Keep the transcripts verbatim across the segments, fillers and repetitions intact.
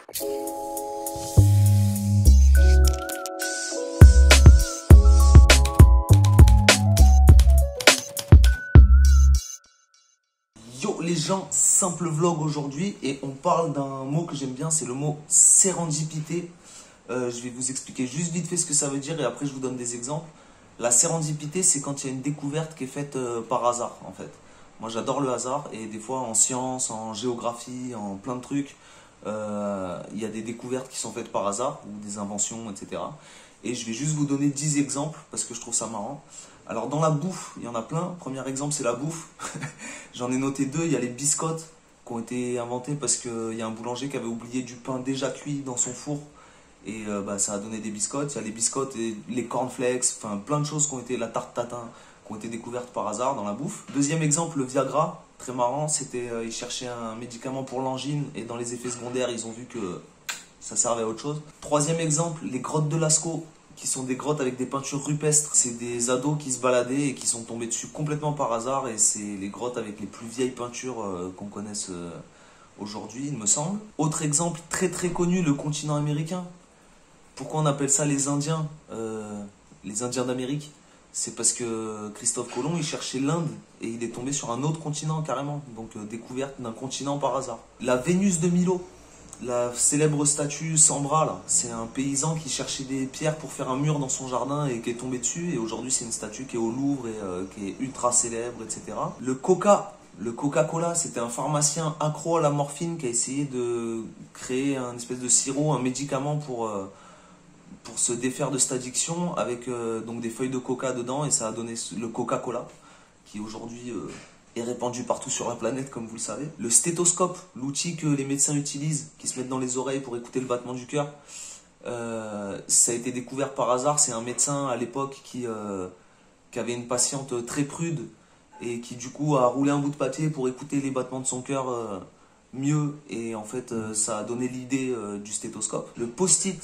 Yo les gens, simple vlog aujourd'hui et on parle d'un mot que j'aime bien, c'est le mot sérendipité. Euh, je vais vous expliquer juste vite fait ce que ça veut dire et après je vous donne des exemples. La sérendipité, c'est quand il y a une découverte qui est faite euh, par hasard en fait. Moi j'adore le hasard et des fois en sciences, en géographie, en plein de trucs, euh, il y a des découvertes qui sont faites par hasard ou des inventions, et cetera. Et je vais juste vous donner dix exemples parce que je trouve ça marrant. Alors dans la bouffe, il y en a plein. Premier exemple, c'est la bouffe. J'en ai noté deux. Il y a les biscottes qui ont été inventées parce qu'il y a un boulanger qui avait oublié du pain déjà cuit dans son four. Et euh, bah, ça a donné des biscottes. Il y a les biscottes et les cornflakes, enfin plein de choses qui ont été, la tarte tatin, qui ont été découvertes par hasard dans la bouffe. Deuxième exemple, le Viagra. Très marrant, c'était euh, ils cherchaient un médicament pour l'angine et dans les effets secondaires, ils ont vu que ça servait à autre chose. Troisième exemple, les grottes de Lascaux, qui sont des grottes avec des peintures rupestres. C'est des ados qui se baladaient et qui sont tombés dessus complètement par hasard. Et c'est les grottes avec les plus vieilles peintures euh, qu'on connaisse euh, aujourd'hui, il me semble. Autre exemple très très connu, le continent américain. Pourquoi on appelle ça les Indiens, euh, les Indiens d'Amérique? C'est parce que Christophe Colomb, il cherchait l'Inde et il est tombé sur un autre continent carrément. Donc euh, découverte d'un continent par hasard. La Vénus de Milo. La célèbre statue sans bras, c'est un paysan qui cherchait des pierres pour faire un mur dans son jardin et qui est tombé dessus. Et aujourd'hui, c'est une statue qui est au Louvre et euh, qui est ultra célèbre, et cetera. Le Coca, le Coca-Cola, c'était un pharmacien accro à la morphine qui a essayé de créer un espèce de sirop, un médicament pour, euh, pour se défaire de cette addiction avec euh, donc des feuilles de coca dedans. Et ça a donné le Coca-Cola, qui aujourd'hui euh, est répandu partout sur la planète, comme vous le savez. Le stéthoscope, l'outil que les médecins utilisent, qui se mettent dans les oreilles pour écouter le battement du cœur, euh, ça a été découvert par hasard. C'est un médecin à l'époque qui, euh, qui avait une patiente très prude et qui du coup a roulé un bout de papier pour écouter les battements de son cœur euh, mieux. Et en fait, euh, ça a donné l'idée euh, du stéthoscope. Le post-it,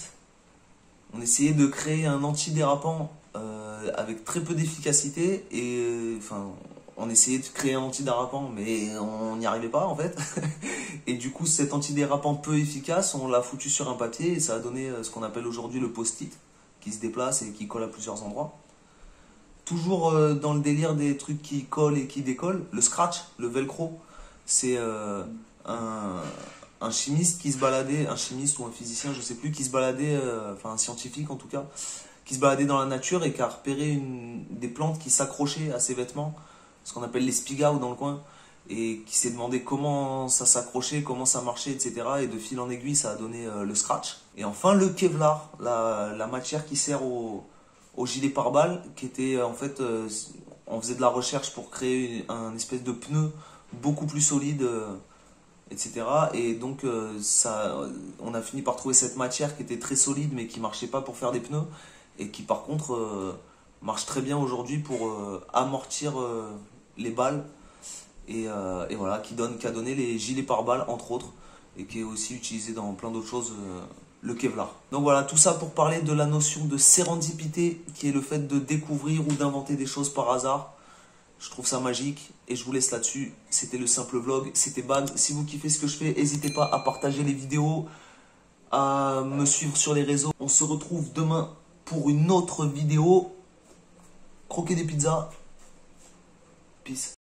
on essayait de créer un antidérapant euh, avec très peu d'efficacité et enfin... On essayait de créer un antidérapant, mais on n'y arrivait pas en fait. Et du coup, cet antidérapant peu efficace, on l'a foutu sur un papier et ça a donné ce qu'on appelle aujourd'hui le post-it, qui se déplace et qui colle à plusieurs endroits. Toujours dans le délire des trucs qui collent et qui décollent, le scratch, le velcro, c'est euh, un, un chimiste qui se baladait, un chimiste ou un physicien, je sais plus, qui se baladait, euh, enfin un scientifique en tout cas, qui se baladait dans la nature et qui a repéré une, des plantes qui s'accrochaient à ses vêtements, ce qu'on appelle les spigaos dans le coin, et qui s'est demandé comment ça s'accrochait, comment ça marchait, et cetera. Et de fil en aiguille, ça a donné euh, le scratch. Et enfin, le Kevlar, la, la matière qui sert au, au gilet pare-balles, qui était en fait, euh, on faisait de la recherche pour créer un espèce de pneu beaucoup plus solide, euh, et cetera. Et donc, euh, ça, on a fini par trouver cette matière qui était très solide, mais qui marchait pas pour faire des pneus, et qui par contre euh, marche très bien aujourd'hui pour euh, amortir euh, les balles et, euh, et voilà, qui, donne, qui a donné les gilets pare-balles entre autres et qui est aussi utilisé dans plein d'autres choses, euh, le Kevlar. Donc voilà, tout ça pour parler de la notion de sérendipité qui est le fait de découvrir ou d'inventer des choses par hasard. Je trouve ça magique et je vous laisse là-dessus. C'était le simple vlog, c'était Bag. Si vous kiffez ce que je fais, n'hésitez pas à partager les vidéos, à me suivre sur les réseaux. On se retrouve demain pour une autre vidéo. Croquer des pizzas. Peace.